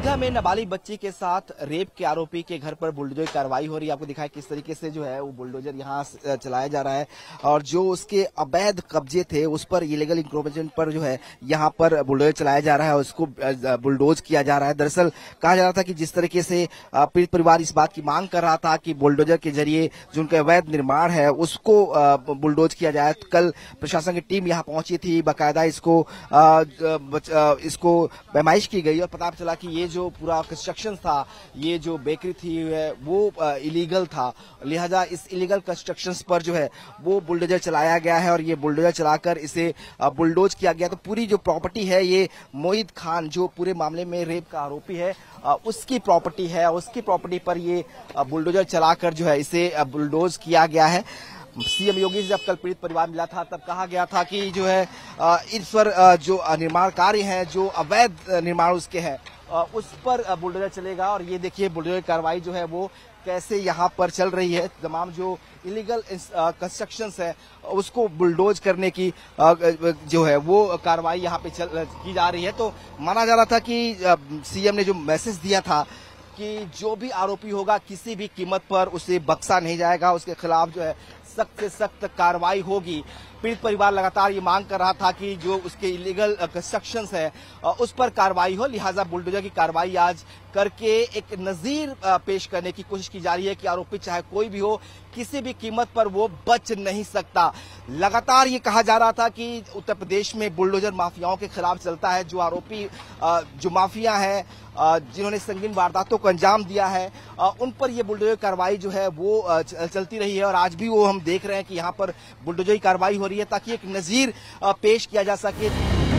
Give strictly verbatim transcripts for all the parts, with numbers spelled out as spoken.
अयोध्या में नाबालिग बच्ची के साथ रेप के आरोपी के घर पर बुलडोजर कार्रवाई हो रही है। आपको दिखाया किस तरीके से जो है वो बुलडोजर यहाँ चलाया जा रहा है और जो उसके अवैध कब्जे थे उस पर इलीगल इंक्रोचमेंट पर जो है यहाँ पर बुलडोजर चलाया जा रहा है, उसको बुलडोज किया जा रहा है। दरअसल कहा जा रहा था कि जिस तरीके से पीड़ित परिवार इस बात की मांग कर रहा था कि बुलडोजर के जरिए जो उनका अवैध निर्माण है उसको बुलडोज किया जाए। कल प्रशासन की टीम यहाँ पहुंची थी, बाकायदा इसको इसको पैमाइश की गई और पता चला कि ये जो पूरा कंस्ट्रक्शन था, ये जो बेकरी थी वो इलीगल था, लिहाजा इस इलीगल कंस्ट्रक्शंस पर जो है वो बुलडोजर चलाया गया है और ये बुलडोजर चलाकर इसे बुलडोज किया गया। तो पूरी जो प्रॉपर्टी है ये मोहित खान जो पूरे मामले में रेप का आरोपी है उसकी प्रॉपर्टी है, उसकी प्रॉपर्टी पर ये बुलडोजर चलाकर जो है इसे बुलडोज किया गया है। सीएम योगी से जब कल पीड़ित परिवार मिला था तब कहा गया था कि जो है इस पर जो निर्माण कार्य है, जो अवैध निर्माण उसके हैं उस पर बुलडोजर चलेगा। और ये देखिए बुलडोजर कार्रवाई जो है वो कैसे यहाँ पर चल रही है। तमाम जो इलीगल कंस्ट्रक्शंस है उसको बुलडोज करने की जो है वो कार्रवाई यहाँ पे चल की जा रही है। तो माना जा रहा था कि सीएम ने जो मैसेज दिया था कि जो भी आरोपी होगा किसी भी कीमत पर उसे बख्शा नहीं जाएगा, उसके खिलाफ जो है सख्त से सख्त कार्रवाई होगी। पीड़ित परिवार लगातार ये मांग कर रहा था कि जो उसके इलीगल कंस्ट्रक्शंस है उस पर कार्रवाई हो, लिहाजा बुलडोजर की कार्रवाई आज करके एक नजीर पेश करने की कोशिश की जा रही है कि आरोपी चाहे कोई भी हो किसी भी कीमत पर वो बच नहीं सकता। लगातार ये कहा जा रहा था कि उत्तर प्रदेश में बुलडोजर माफियाओं के खिलाफ चलता है, जो आरोपी जो माफिया है जिन्होंने संगीन वारदातों को अंजाम दिया है उन पर यह बुलडोजर कार्रवाई जो है वो चलती रही है और आज भी वो हम देख रहे हैं कि यहाँ पर बुलडोजर की कार्रवाई हो रही है ताकि एक नजीर पेश किया जा सके।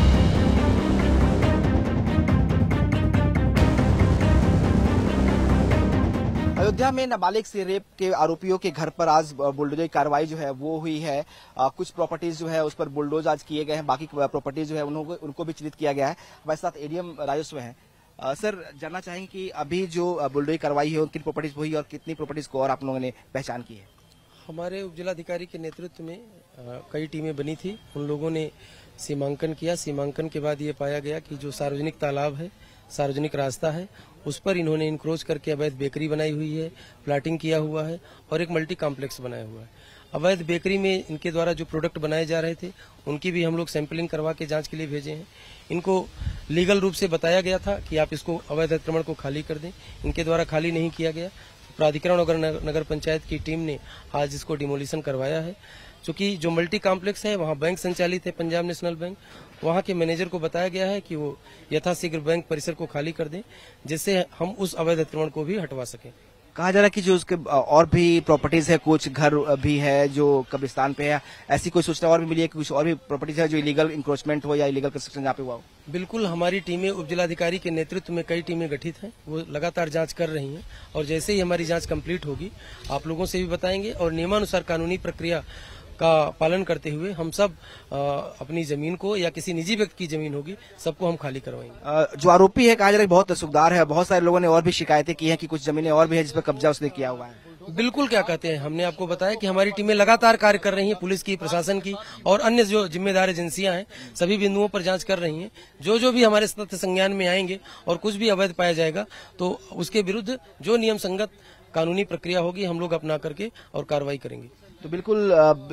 अयोध्या में नाबालिग से रेप के आरोपियों के घर पर आज बुलडोजर कार्रवाई जो है वो हुई है। आ, कुछ प्रॉपर्टीज जो है उस पर बुलडोज आज किए गए हैं, बाकी प्रॉपर्टीज जो है उनको उनको भी चिन्हित किया गया है। हमारे साथ एडीएम राजस्व है। सर, जानना चाहेंगे कि अभी जो बुलडोजर कार्रवाई है किन प्रॉपर्टीज हुई और कितनी प्रॉपर्टीज को और आप लोगों ने पहचान की है? हमारे उपजिलाधिकारी के नेतृत्व में कई टीमें बनी थी, उन लोगों ने सीमांकन किया। सीमांकन के बाद ये पाया गया कि जो सार्वजनिक तालाब है, सार्वजनिक रास्ता है, उस पर इन्होंने इंक्रोच करके अवैध बेकरी बनाई हुई है, प्लाटिंग किया हुआ है और एक मल्टी कॉम्प्लेक्स बनाया हुआ है। अवैध बेकरी में इनके द्वारा जो प्रोडक्ट बनाए जा रहे थे उनकी भी हम लोग सैंपलिंग करवा के जांच के लिए भेजे हैं। इनको लीगल रूप से बताया गया था कि आप इसको अवैध अतिक्रमण को खाली कर दें, इनके द्वारा खाली नहीं किया गया। प्राधिकरण और नगर पंचायत की टीम ने आज इसको डिमोलिशन करवाया है। चूंकि जो मल्टी कॉम्प्लेक्स है वहाँ बैंक संचालित है, पंजाब नेशनल बैंक, वहाँ के मैनेजर को बताया गया है कि वो यथाशीघ्र बैंक परिसर को खाली कर दें जिससे हम उस अवैध अतिक्रमण को भी हटवा सकें। कहा जा रहा है कि जो उसके और भी प्रॉपर्टीज है, कुछ घर भी है जो कब्रिस्तान पे है, ऐसी कोई सूचना और भी मिली है कि कुछ और भी प्रॉपर्टीज है जो इलीगल इंक्रोचमेंट हो या इलीगल कंस्ट्रक्शन यहाँ पे हुआ हो? बिल्कुल, हमारी टीमें उपजिलाधिकारी के नेतृत्व में कई टीमें गठित हैं, वो लगातार जांच कर रही हैं और जैसे ही हमारी जांच कंप्लीट होगी आप लोगों से भी बताएंगे और नियमानुसार कानूनी प्रक्रिया का पालन करते हुए हम सब आ, अपनी जमीन को या किसी निजी व्यक्ति की जमीन होगी सबको हम खाली करवाएंगे। जो आरोपी है कहा जा रहा है बहुत सुखदार है, बहुत सारे लोगों ने और भी शिकायतें की हैं कि कुछ जमीनें और भी है जिस पर कब्जा उसने किया हुआ है। बिल्कुल, क्या कहते हैं, हमने आपको बताया कि हमारी टीमें लगातार कार्य कर रही हैं, पुलिस की, प्रशासन की और अन्य जो जिम्मेदार एजेंसियां हैं सभी बिंदुओं पर जांच कर रही हैं। जो जो भी हमारे तथ्य संज्ञान में आएंगे और कुछ भी अवैध पाया जाएगा तो उसके विरुद्ध जो नियम संगत कानूनी प्रक्रिया होगी हम लोग अपना करके और कार्रवाई करेंगे। तो बिल्कुल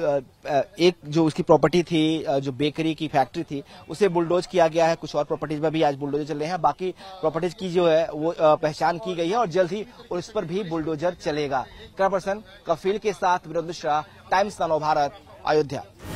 एक जो उसकी प्रॉपर्टी थी, जो बेकरी की फैक्ट्री थी, उसे बुलडोज किया गया है। कुछ और प्रॉपर्टीज में भी आज बुलडोजर चल रहे हैं, बाकी प्रॉपर्टीज की जो है वो पहचान की गई है और जल्द ही उस पर भी बुलडोजर चलेगा। कैमरा पर्सन कफील के साथ विनोद मिश्रा, टाइम्स नाउ भारत, अयोध्या।